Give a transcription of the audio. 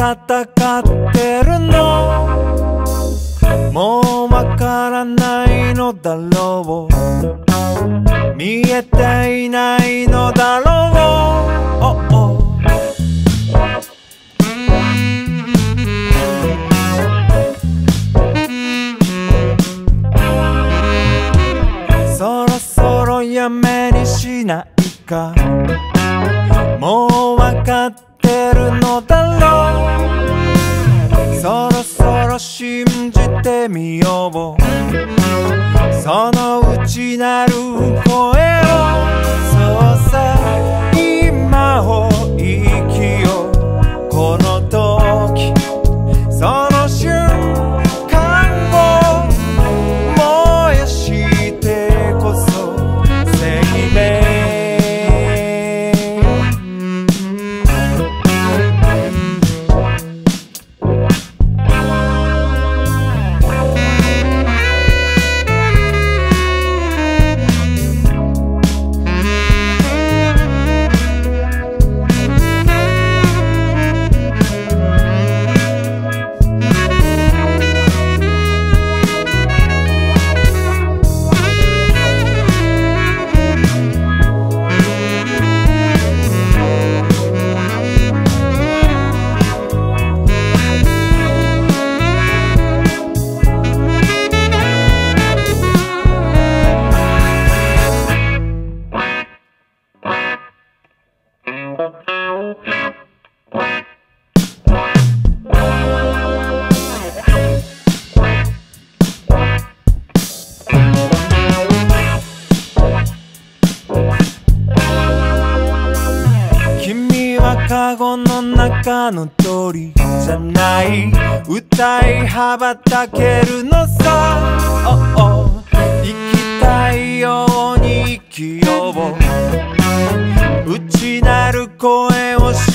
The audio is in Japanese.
ってるの？もうわからないのだろう、見えていないのだろう、そろそろやめにしないか、もうわかってるのだろう、そろそろ信じてみよう、その内なる声を。そうさ、今を生きよう、この時その瞬間を燃やしてこそ生命。カゴの中の鳥じゃない、歌い羽ばたけるのさ、生きたいように生きよう、内なる声を